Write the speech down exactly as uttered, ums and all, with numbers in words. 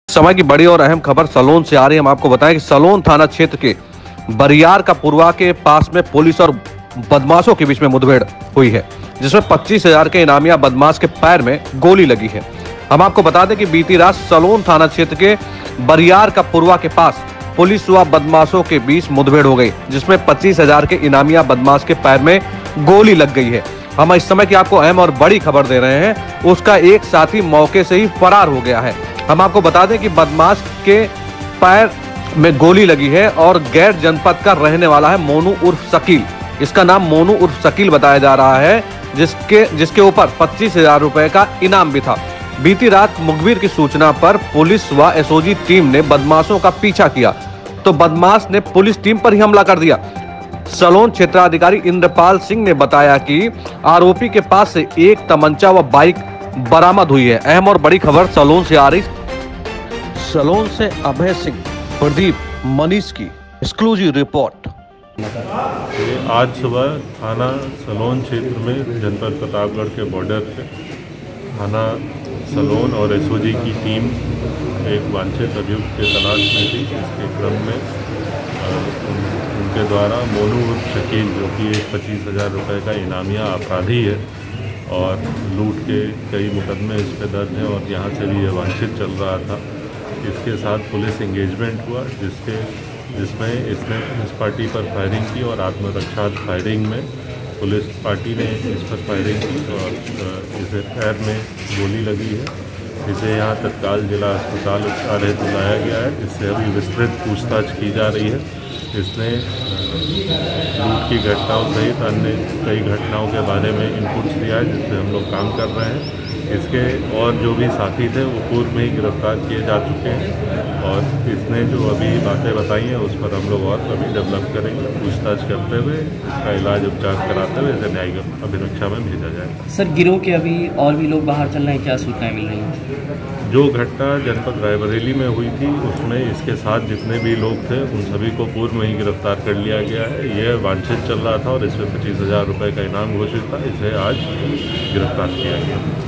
समय की बड़ी और अहम खबर सलोन से आ रही है। हम आपको बताएं कि सलोन थाना क्षेत्र के बरियार का पुरवा के पास में पुलिस और बदमाशों के बीच में मुठभेड़ हुई है, जिसमें पच्चीस हजार के इनामिया बदमाश के पैर में गोली लगी है। हम आपको बता दें कि बीती रात सलोन थाना क्षेत्र के बरियार का पुरवा के पास पुलिस व बदमाशों के बीच मुठभेड़ हो गई, जिसमें पच्चीस हजार के इनामिया बदमाश के पैर में गोली लग गई है। हम इस समय की आपको अहम और बड़ी खबर दे रहे हैं, उसका एक साथी मौके से ही फरार हो गया है। हम आपको बता दें कि बदमाश के पैर में गोली लगी है और गैर जनपद का रहने वाला है मोनू उर्फ शकील। इसका नाम मोनू उर्फ शकील बताया जा रहा है, जिसके जिसके ऊपर पच्चीस हजार रुपए का इनाम भी था। बीती रात मुखबिर की सूचना पर पुलिस व एसओजी टीम ने बदमाशों का पीछा किया तो बदमाश ने पुलिस टीम पर ही हमला कर दिया। सलोन क्षेत्राधिकारी इंद्रपाल सिंह ने बताया कि आरोपी के पास से एक तमंचा व बाइक बरामद हुई है। अहम और बड़ी खबर सलोन से आ रही। सलोन से अभय सिंह, प्रदीप, मनीष की एक्सक्लूसिव रिपोर्ट। आज सुबह थाना सलोन क्षेत्र में जनपद प्रतापगढ़ के बॉर्डर पे थाना सलोन और एसओजी की टीम एक वांछित अभियुक्त के तलाश में थी। इसके क्रम में उनके द्वारा मोनू उर्फ शकील, जो कि एक पच्चीस हज़ार रुपये का इनामिया अपराधी है और लूट के कई मुकदमे इस पर दर्ज हैं और यहाँ से भी ये वांछित चल रहा था, इसके साथ पुलिस इंगेजमेंट हुआ, जिसके जिसमें इसने पुलिस पार्टी पर फायरिंग की और आत्मरक्षा फायरिंग में पुलिस पार्टी ने इस पर फायरिंग की और इसे पैर में गोली लगी है। इसे यहाँ तत्काल जिला अस्पताल उपचार हेतु लाया गया है। इससे अभी विस्तृत पूछताछ की जा रही है। इसने लूट की घटनाओं सहित अन्य कई घटनाओं के बारे में इनपुट्स दिया है, जिस पर हम लोग काम कर रहे हैं। इसके और जो भी साथी थे वो पूर्व में ही गिरफ्तार किए जा चुके हैं और इसने जो अभी बातें बताई हैं उस पर हम लोग और अभी डेवलप करेंगे। पूछताछ करते हुए इसका इलाज उपचार कराते हुए इसे न्यायिक अभिरक्षा में भेजा जाएगा। सर, गिरोह के अभी और भी लोग बाहर चल रहे हैं, क्या सूचनाएं मिल रही हैं? जो घटना जनपद रायबरेली में हुई थी उसमें इसके साथ जितने भी लोग थे उन सभी को पूर्व में ही गिरफ्तार कर लिया गया है। यह वांछित चल रहा था और इसमें पच्चीस हज़ार रुपये का इनाम घोषित था। इसे आज गिरफ्तार किया गया।